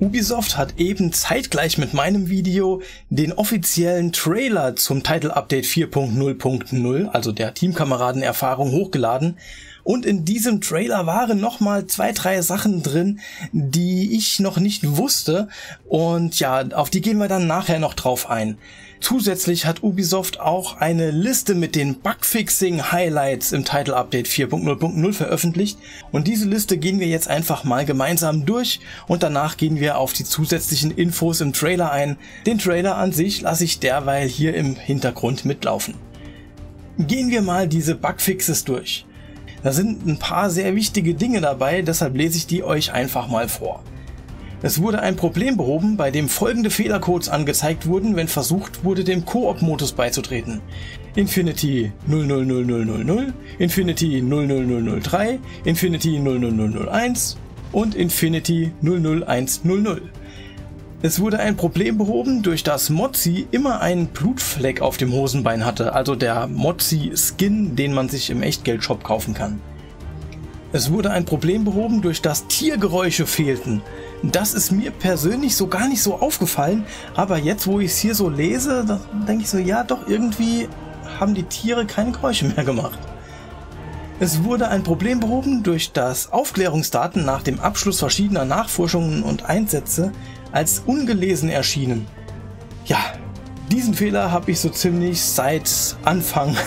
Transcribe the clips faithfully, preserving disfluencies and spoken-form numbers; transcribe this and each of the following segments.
Ubisoft hat eben zeitgleich mit meinem Video den offiziellen Trailer zum Title Update vier Punkt null Punkt null, also der Teamkameradenerfahrung, hochgeladen. Und in diesem Trailer waren nochmal zwei, drei Sachen drin, die ich noch nicht wusste. Und ja, auf die gehen wir dann nachher noch drauf ein. Zusätzlich hat Ubisoft auch eine Liste mit den Bugfixing-Highlights im Title Update vier Punkt null Punkt null veröffentlicht. Und diese Liste gehen wir jetzt einfach mal gemeinsam durch und danach gehen wir auf die zusätzlichen Infos im Trailer ein. Den Trailer an sich lasse ich derweil hier im Hintergrund mitlaufen. Gehen wir mal diese Bugfixes durch. Da sind ein paar sehr wichtige Dinge dabei, deshalb lese ich die euch einfach mal vor. Es wurde ein Problem behoben, bei dem folgende Fehlercodes angezeigt wurden, wenn versucht wurde, dem Koop-Modus beizutreten. Infinity null null null null null null, Infinity null null null null drei, Infinity null null null null eins und Infinity null null eins null null. Es wurde ein Problem behoben, durch das Mozzi immer einen Blutfleck auf dem Hosenbein hatte, also der Mozzi-Skin, den man sich im Echtgeldshop kaufen kann. Es wurde ein Problem behoben, durch das Tiergeräusche fehlten. Das ist mir persönlich so gar nicht so aufgefallen, aber jetzt, wo ich es hier so lese, da denke ich so, ja doch, irgendwie haben die Tiere keine Geräusche mehr gemacht. Es wurde ein Problem behoben, durch das Aufklärungsdaten nach dem Abschluss verschiedener Nachforschungen und Einsätze als ungelesen erschienen. Ja, diesen Fehler habe ich so ziemlich seit Anfang,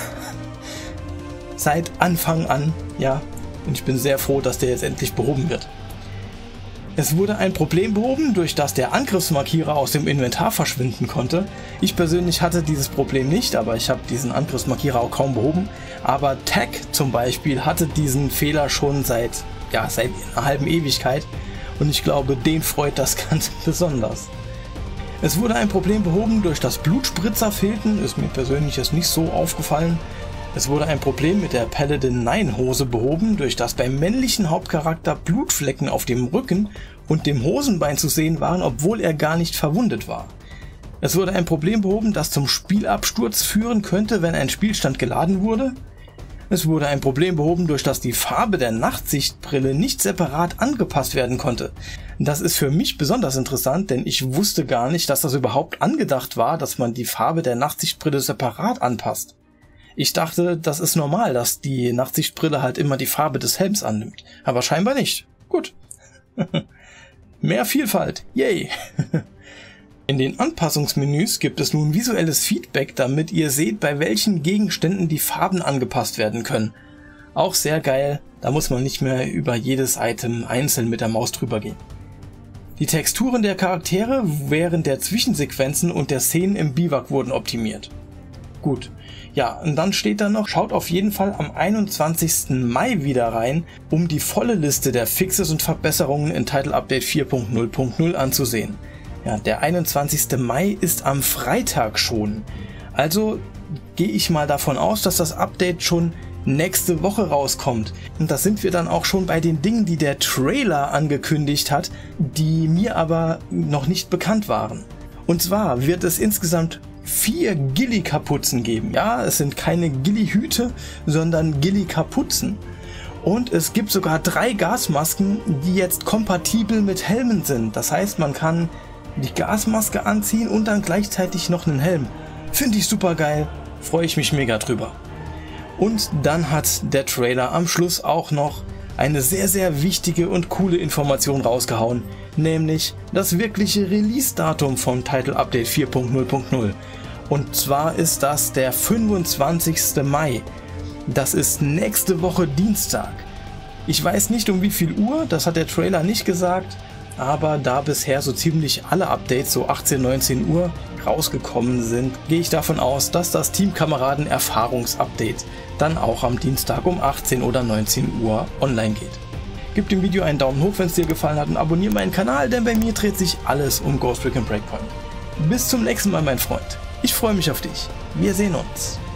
seit Anfang an, ja, und ich bin sehr froh, dass der jetzt endlich behoben wird. Es wurde ein Problem behoben, durch das der Angriffsmarkierer aus dem Inventar verschwinden konnte. Ich persönlich hatte dieses Problem nicht, aber ich habe diesen Angriffsmarkierer auch kaum behoben. Aber Tag zum Beispiel hatte diesen Fehler schon seit, ja, seit einer halben Ewigkeit. Und ich glaube, den freut das ganz besonders. Es wurde ein Problem behoben, durch das Blutspritzer fehlten, ist mir persönlich jetzt nicht so aufgefallen. Es wurde ein Problem mit der Paladin neun Hose behoben, durch das beim männlichen Hauptcharakter Blutflecken auf dem Rücken und dem Hosenbein zu sehen waren, obwohl er gar nicht verwundet war. Es wurde ein Problem behoben, das zum Spielabsturz führen könnte, wenn ein Spielstand geladen wurde. Es wurde ein Problem behoben, durch das die Farbe der Nachtsichtbrille nicht separat angepasst werden konnte. Das ist für mich besonders interessant, denn ich wusste gar nicht, dass das überhaupt angedacht war, dass man die Farbe der Nachtsichtbrille separat anpasst. Ich dachte, das ist normal, dass die Nachtsichtbrille halt immer die Farbe des Helms annimmt. Aber scheinbar nicht. Gut. Mehr Vielfalt. Yay. In den Anpassungsmenüs gibt es nun visuelles Feedback, damit ihr seht, bei welchen Gegenständen die Farben angepasst werden können. Auch sehr geil, da muss man nicht mehr über jedes Item einzeln mit der Maus drüber gehen. Die Texturen der Charaktere während der Zwischensequenzen und der Szenen im Biwak wurden optimiert. Gut. Ja, und dann steht da noch, schaut auf jeden Fall am einundzwanzigsten Mai wieder rein, um die volle Liste der Fixes und Verbesserungen in Title Update vier Punkt null Punkt null anzusehen. Ja, der einundzwanzigste Mai ist am Freitag schon. Also gehe ich mal davon aus, dass das Update schon nächste Woche rauskommt. Und da sind wir dann auch schon bei den Dingen, die der Trailer angekündigt hat, die mir aber noch nicht bekannt waren. Und zwar wird es insgesamt vier Ghillie-Kapuzen geben. Ja, es sind keine Ghillie-Hüte, sondern Ghillie-Kapuzen. Und es gibt sogar drei Gasmasken, die jetzt kompatibel mit Helmen sind. Das heißt, man kann die Gasmaske anziehen und dann gleichzeitig noch einen Helm. Finde ich super geil, freue ich mich mega drüber. Und dann hat der Trailer am Schluss auch noch eine sehr, sehr wichtige und coole Information rausgehauen, nämlich das wirkliche Release-Datum vom Title Update vier Punkt null Punkt null. Und zwar ist das der fünfundzwanzigste Mai. Das ist nächste Woche Dienstag. Ich weiß nicht um wie viel Uhr, das hat der Trailer nicht gesagt, aber da bisher so ziemlich alle Updates so achtzehn, neunzehn Uhr rausgekommen sind, gehe ich davon aus, dass das Teamkameraden-Erfahrungsupdate dann auch am Dienstag um achtzehn oder neunzehn Uhr online geht. Gib dem Video einen Daumen hoch, wenn es dir gefallen hat, und abonniere meinen Kanal, denn bei mir dreht sich alles um Ghost Recon Breakpoint. Bis zum nächsten Mal, mein Freund. Ich freue mich auf dich. Wir sehen uns.